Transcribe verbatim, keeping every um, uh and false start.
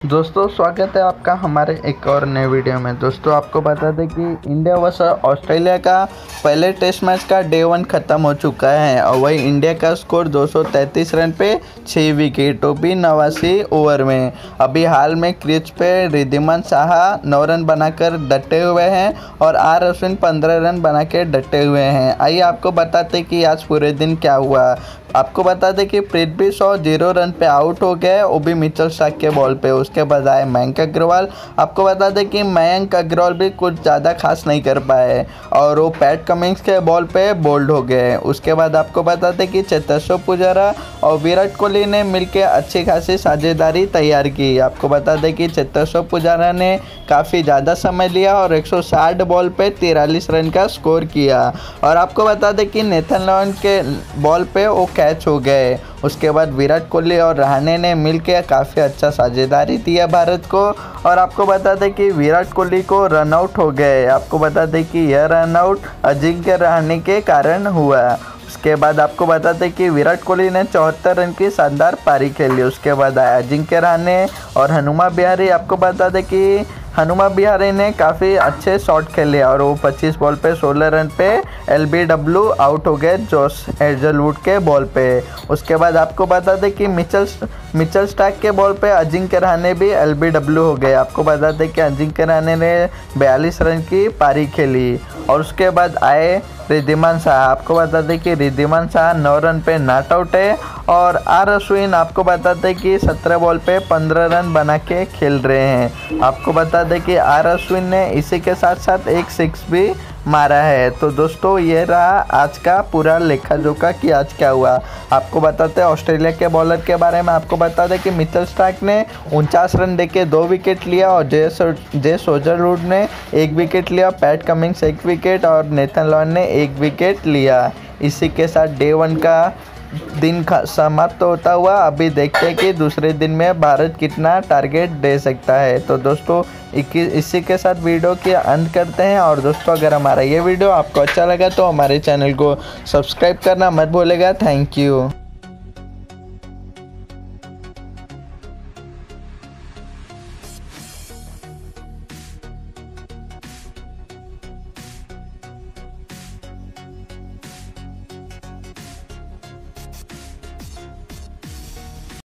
दोस्तों स्वागत है आपका हमारे एक और नए वीडियो में। दोस्तों आपको बता दें कि इंडिया वर्सेस ऑस्ट्रेलिया का पहले टेस्ट मैच का डे वन ख़त्म हो चुका है और वही इंडिया का स्कोर दो सौ तैंतीस रन पे छः विकेट वो भी नवासी ओवर में। अभी हाल में क्रीज पे रिद्धिमान साहा नौ रन बनाकर डटे हुए हैं और आर अश्विन पंद्रह रन बना के डटे हुए हैं। आइए आपको बताते कि आज पूरे दिन क्या हुआ। आपको बता दें कि पृथ्वी शॉ जीरो रन पे आउट हो गए, वो भी मिचेल स्टार्क के बॉल पे। उसके बाद आए मयंक अग्रवाल। आपको बता दें कि मयंक अग्रवाल भी कुछ ज़्यादा खास नहीं कर पाए और वो पैट कमिंस के बॉल पे बोल्ड हो गए। उसके बाद आपको बता दें कि चेतेश्वर पुजारा और विराट कोहली ने मिलकर अच्छी खासी साझेदारी तैयार की। आपको बता दें कि चेतेश्वर पुजारा ने काफ़ी ज़्यादा समय लिया और एक सौ साठ बॉल पे तिरालीस रन का स्कोर किया। और आपको बता दें कि नेथन लियोन के बॉल पे वो कैच हो गए। उसके बाद विराट कोहली और रहाणे ने मिलकर काफ़ी अच्छा साझेदारी दिया भारत को। और आपको बता दें कि विराट कोहली को रन आउट हो गए। आपको बता दें कि यह रन आउट अजिंक्य रहाणे के कारण हुआ। उसके बाद आपको बता दें कि विराट कोहली ने चौहत्तर रन की शानदार पारी खेली। उसके बाद आया अजिंक्य रहाणे और हनुमा विहारी। आपको बता दें कि हनुमा विहारी ने काफ़ी अच्छे शॉट खेले और वो पच्चीस बॉल पे सोलह रन पे एलबीडब्ल्यू आउट हो गए जोश हेजलवुड के बॉल पे। उसके बाद आपको बता दें कि मिचेल मिचेल स्टार्क के बॉल पे अजिंक्य रहाणे भी एलबीडब्ल्यू हो गए। आपको बता दें कि अजिंक्य रहाणे ने बयालीस रन की पारी खेली। और उसके बाद आए रिद्धिमान साहा। आपको बता दें कि रिद्धिमान साहा नौ रन पे नॉट आउट है और आर अश्विन आपको बता दें कि सत्रह बॉल पे पंद्रह रन बना के खेल रहे हैं। आपको बता दें कि आर अश्विन ने इसी के साथ साथ एक सिक्स भी मारा है। तो दोस्तों ये रहा आज का पूरा लेखा जोखा कि आज क्या हुआ। आपको बताते हैं ऑस्ट्रेलिया के बॉलर के बारे में। आपको बता दें कि मिचेल स्टार्क ने उनचास रन देके दो विकेट लिया और जे जे हेजलवुड ने एक विकेट लिया, पैट कमिंस एक विकेट और नेथन लियोन ने एक विकेट लिया। इसी के साथ डे वन का दिन समाप्त तो होता हुआ। अभी देखते हैं कि दूसरे दिन में भारत कितना टारगेट दे सकता है। तो दोस्तों इसी के साथ वीडियो के अंत करते हैं। और दोस्तों अगर हमारा ये वीडियो आपको अच्छा लगा तो हमारे चैनल को सब्सक्राइब करना मत भूलिएगा। Thank you.